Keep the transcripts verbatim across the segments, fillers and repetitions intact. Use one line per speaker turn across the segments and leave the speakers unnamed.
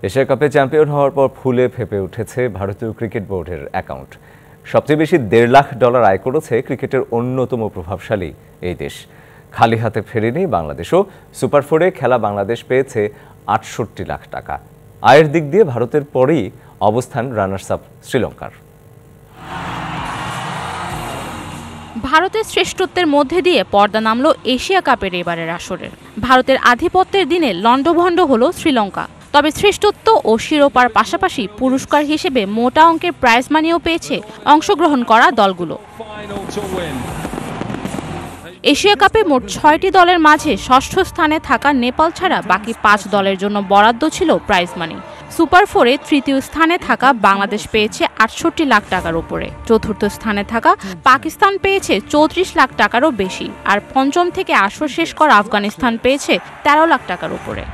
Asia কাপে champion হওয়ার পর ফুলে ফেপে উঠেছে ভারতীয় ক্রিকেট বোর্ডের অ্যাকাউন্ট। সবচেয়ে বেশি দেড় লাখ ডলার আয় করেছে ক্রিকেটের অন্যতম প্রভাবশালী এই দেশ। খালি হাতে ফেরেনি বাংলাদেশও। সুপার ফোরে খেলা বাংলাদেশ পেয়েছে আটষট্টি লাখ টাকা। আয়ের দিক দিয়ে ভারতের পরেই অবস্থান রানার্স আপ শ্রীলঙ্কার।
ভারতের শ্রেষ্ঠত্বের মধ্যে দিয়ে পর্দা নামল এশিয়া কাপের এবারের আসরের। ভারতের আধিপত্যের দিনে লণ্ডভণ্ড হলো শ্রীলঙ্কা। তবে শ্রেষ্ঠত্ব ও শিরোপার পাশাপাশি পুরস্কার হিসেবে মোটা অঙ্কের প্রাইজ মানিও পেয়েছে অংশগ্রহণ করা দলগুলো। এশিয়া কাপে মোট ছয়টি দলের মাঝে ষষ্ঠ স্থানে থাকা নেপাল ছাড়া বাকি পাঁচ দলের জন্য বরাদ্দ ছিল প্রাইজ মানি। সুপার ফোরে তৃতীয় স্থানে থাকা বাংলাদেশ পেয়েছে আটষট্টি লাখ টাকার উপরে, চতুর্থ স্থানে থাকা পাকিস্তান পেয়েছে চৌত্রিশ লাখ টাকারও বেশি, আর পঞ্চম থেকে আসর শেষ করা আফগানিস্তান পেয়েছে তেরো লাখ টাকার উপরে।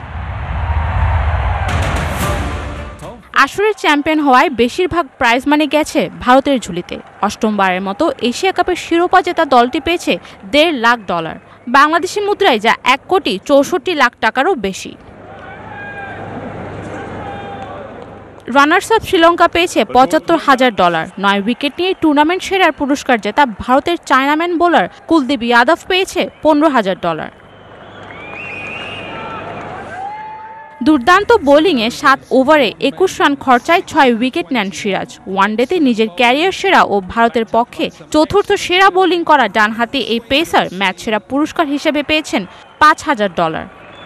আসরের চ্যাম্পিয়ন হওয়ায় বেশিরভাগ প্রাইজ মানি গেছে ভারতের ঝুলিতে। অষ্টমবারের মতো এশিয়া কাপের শিরোপা জেতা দলটি পেয়েছে দেড় লাখ ডলার, বাংলাদেশি মুদ্রায় যা এক কোটি চৌষট্টি লাখ টাকারও বেশি। রানার্স আপ শ্রীলঙ্কা পেয়েছে পঁচাত্তর হাজার ডলার। নয় উইকেট নিয়ে টুর্নামেন্ট সেরার পুরস্কার জেতা ভারতের চায়নাম্যান বোলার কুলদীপ যাদব পেয়েছে পনেরো হাজার ডলার। দুর্দান্ত বোলিংয়ে সাত ওভারে একুশ রান খরচায় ছয় উইকেট নেন সিরাজ। ওয়ানডেতে নিজের ক্যারিয়ার সেরা ও ভারতের পক্ষে চতুর্থ সেরা বোলিং করা ডানহাতি এই পেসার ম্যাচ সেরা পুরস্কার হিসেবে পেয়েছেন পাঁচ হাজার ডলার।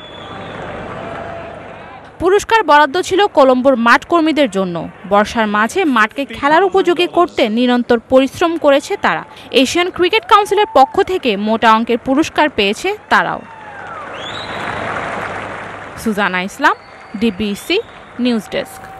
পুরস্কার বরাদ্দ ছিল কলম্বোর মাঠ কর্মীদের জন্য। বর্ষার মাঝে মাঠকে খেলার উপযোগী করতে নিরন্তর পরিশ্রম করেছে তারা। এশিয়ান ক্রিকেট কাউন্সিলের পক্ষ থেকে মোটা অঙ্কের পুরস্কার পেয়েছে তারাও। Sujana Islam, DBC news desk.